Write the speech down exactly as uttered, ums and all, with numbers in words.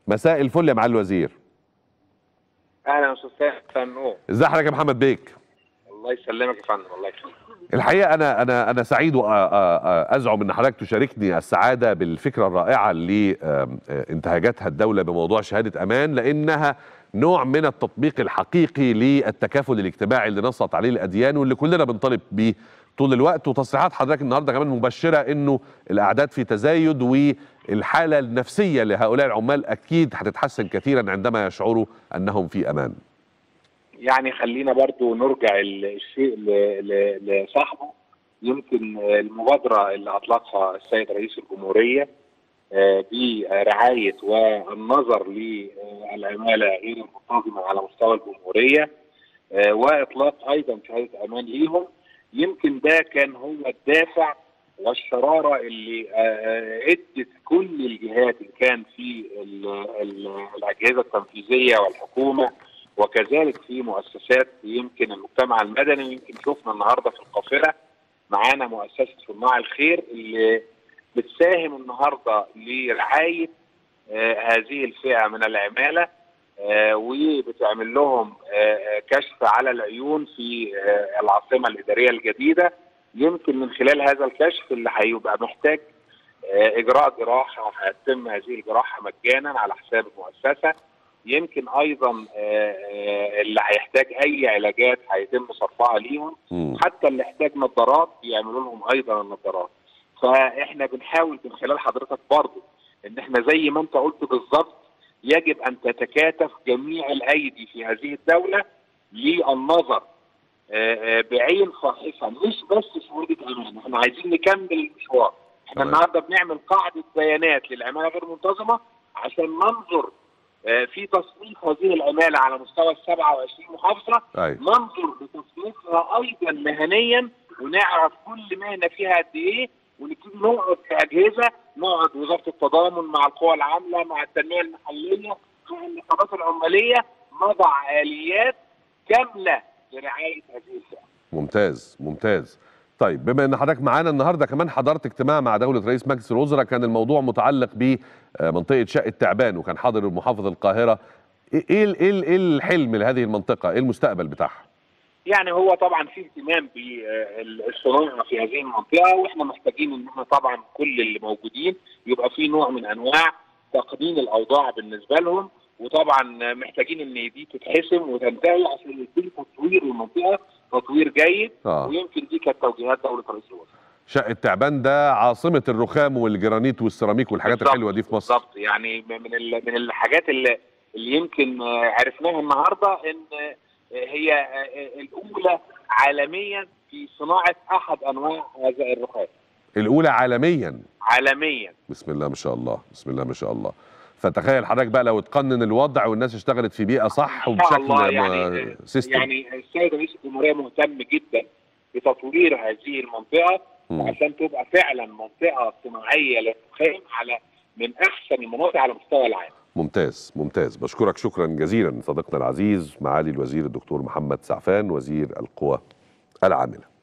مساء الفل يا معالي الوزير. اهلا استاذ فنون. ازي حضرتك يا محمد بيك؟ الله يسلمك يا فندم. الله يخليك. الحقيقه انا انا انا سعيد وازعم ان حضرتك تشاركني السعاده بالفكره الرائعه اللي انتهجتها الدوله بموضوع شهاده امان، لانها نوع من التطبيق الحقيقي للتكافل الاجتماعي اللي نصت عليه الاديان واللي كلنا بنطالب بيه طول الوقت. وتصريحات حضرتك النهارده كمان مبشره انه الاعداد في تزايد والحاله النفسيه لهؤلاء العمال اكيد هتتحسن كثيرا عندما يشعروا انهم في امان. يعني خلينا برضو نرجع الشيء لصاحبه. يمكن المبادره اللي اطلقها السيد رئيس الجمهوريه برعايه والنظر للعماله غير المنتظمه على مستوى الجمهوريه واطلاق ايضا شهاده امان ليهم، يمكن ده كان هو الدافع والشراره اللي ادت كل الجهات اللي كان في الاجهزه التنفيذيه والحكومه وكذلك في مؤسسات يمكن المجتمع المدني. يمكن شفنا النهارده في القافله معانا مؤسسه صناع الخير اللي بتساهم النهارده لرعايه آه هذه الفئه من العماله، آه وبتعمل لهم آه كشف على العيون في آه العاصمه الاداريه الجديده. يمكن من خلال هذا الكشف اللي هيبقى محتاج آه اجراء جراحه هتتم هذه الجراحه مجانا على حساب المؤسسه. يمكن ايضا اللي هيحتاج اي علاجات هيتم صرفها ليهم، حتى اللي يحتاج نظارات يعملوا لهم ايضا النظارات. فاحنا بنحاول من خلال حضرتك برضه ان احنا زي ما انت قلت بالظبط يجب ان تتكاتف جميع الايدي في هذه الدوله للنظر بعين فاحصه، مش بس شهاده امان. احنا عايزين نكمل المشوار. احنا النهارده بنعمل قاعده بيانات للعماله غير منتظمه عشان ننظر في تصنيف هذه العماله على مستوى ال سبعة وعشرين محافظه. أيوة. ننظر بتصنيفها ايضا مهنيا ونعرف كل مهنه فيها قد ايه، ونبتدي نقعد كاجهزه، نقعد وزاره التضامن مع القوى العامله مع التنميه المحليه مع النقابات العماليه نضع اليات كامله لرعايه هذه الفئه. ممتاز ممتاز. طيب بما ان حضرتك معانا النهارده كمان حضرت اجتماع مع دوله رئيس مجلس الوزراء، كان الموضوع متعلق بمنطقه شقه تعبان وكان حاضر محافظ القاهره. ايه ايه ايه الحلم لهذه المنطقه؟ ايه المستقبل بتاعها؟ يعني هو طبعا في اهتمام بالصناعه في هذه المنطقه، واحنا محتاجين ان احنا طبعا كل اللي موجودين يبقى في نوع من انواع تقنين الاوضاع بالنسبه لهم، وطبعا محتاجين ان دي تتحسم وتنتهي عشان يتم تطوير المنطقه تطوير جيد. آه. ويمكن دي كانت توجيهات دوله رئيس الوزراء. شقه تعبان ده عاصمه الرخام والجرانيت والسيراميك والحاجات الحلوه دي في مصر. بالظبط. يعني من من الحاجات اللي, اللي يمكن عرفناها النهارده ان هي الاولى عالميا في صناعه احد انواع هذا الرخام. الاولى عالميا. عالميا. بسم الله ما شاء الله، بسم الله ما شاء الله. فتخيل حضرتك بقى لو اتقنن الوضع والناس اشتغلت في بيئه صح وبشكل يعني سيستم. يعني السيد رئيس الجمهوريه مهتم جدا بتطوير هذه المنطقه عشان تبقى فعلا منطقه صناعيه للرخام على من احسن المناطق على مستوى العالم. ممتاز ممتاز. بشكرك شكرا جزيلا صديقنا العزيز معالي الوزير الدكتور محمد سعفان وزير القوى العامله.